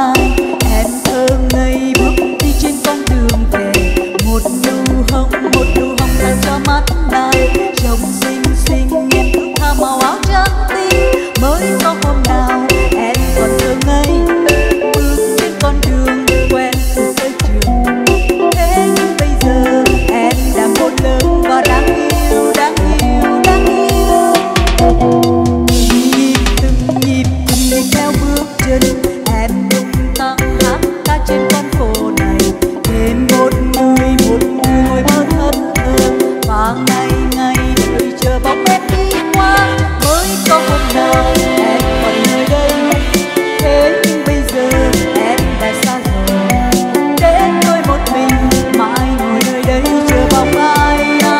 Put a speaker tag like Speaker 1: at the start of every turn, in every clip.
Speaker 1: mai. Em thơ ngây bước đi trên con đường về, một nụ hồng dành cho mắt này. Trông xinh xinh em ước tha màu áo trắng tinh, mới có hôm nào em còn thơ ngây bước trên con đường quen từ tới trường. Thế nhưng bây giờ em đã khôn lớn và đáng yêu, đáng yêu, đáng yêu. Từng nhịp theo bước chân em tung tăng hát ca trên con phố này. Thêm một người ngồi mơ thất thơ, và ngày ngày đợi chờ bóng em đi qua. Mới có hôm nào em còn nơi đây, thế nhưng bây giờ em đã xa rồi. Đến tôi một mình mãi ngồi nơi đây chờ bóng ai.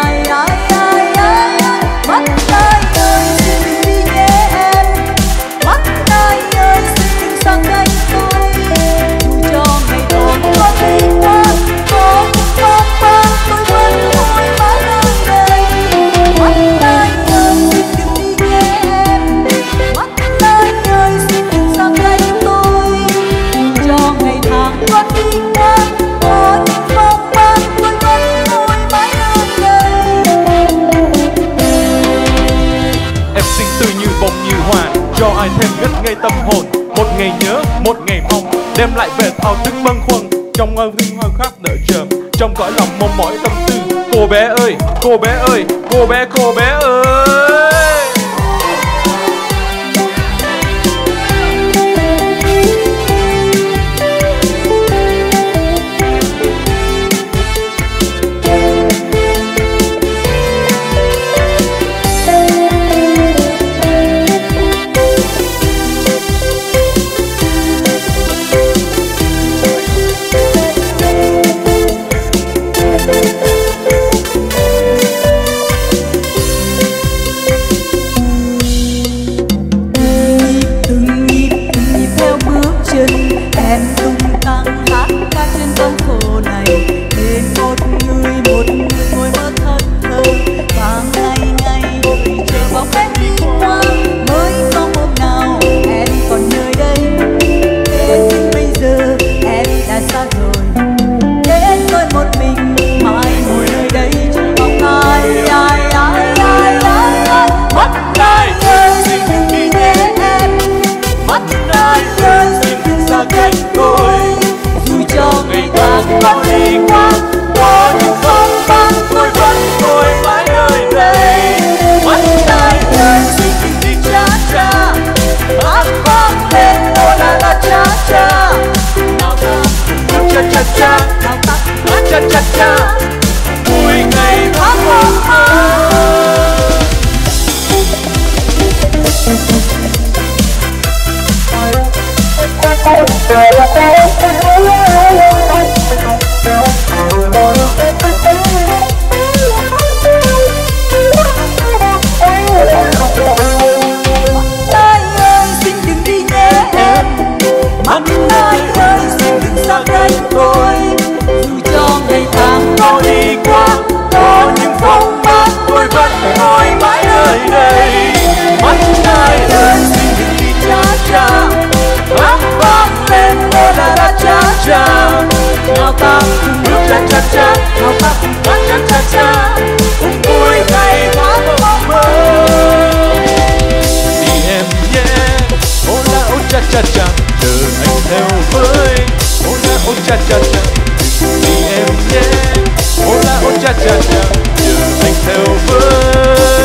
Speaker 1: Mắt ai ơi xin đừng đi nhé em, mắt ai ơi xin đừng sang cánh tôi. Dù cho ngày tháng có đi qua, có những phong ba tôi vẫn ngồi mãi nơi đây. Mắt ai ơi xin đừng đi nhé em, mắt ai ơi xin đừng sang cánh tôi. Dù cho ngày tháng có đi qua, có những phong ba tôi vẫn ngồi mãi nơi đây.
Speaker 2: Em xinh tươi như bông như hoa, cho ai thêm ngất ngây tâm hồn. Một ngày nhớ, một ngày mong, đem lại về thao thức bâng khuâng. Trong ơn riêng hoang khắp đợi chờ, trong cõi lòng mong mỏi tâm tư. Cô bé ơi, cô bé ơi, cô bé ơi. Từng nhịp theo bước chân em tung tăng hát ca trên con phố này. Bên một người ngồi mơ thất thơ, và ngày ngày đợi chờ bóng em đi qua. Mới có hôm nào em còn nơi đây, thế nhưng bây giờ em đã xa rồi. Đến tôi một mình mãi ngồi nơi đây chờ bóng ai. Mắt ai ơi xin đừng đi nhé em, mắt ai ơi xin đừng xa cách tôi. Dù cho ngày tháng có đi qua, có những phong ba tôi vẫn ngồi mãi nơi đây. Mắt ai ơi xin đừng đi cha cha, hát vang lên ô la la cha cha. Nào ta cùng bước cha cha cha, nào ta hát cha cha cha, vui ngày tháng mong mơ. Ai ơi xin đừng đi nhé em, mắt ai ơi xin đừng xa cách tôi. Dù cho ngày tháng có đi qua, có những phong ba tôi vẫn ngồi mãi nơi đây. Mắt ai ơi xin đừng đi cha cha, hát vang lên ô la la cha cha. Nào ta cùng bước cha cha cha, nào ta cùng hát cha cha cha, cùng vui ngày tháng mong mơ. Đi em nhé, ô la ô cha cha cha, chờ anh theo với. Ô la ô cha cha cha, đi em nhé, ô la ô cha cha cha, chờ anh theo với.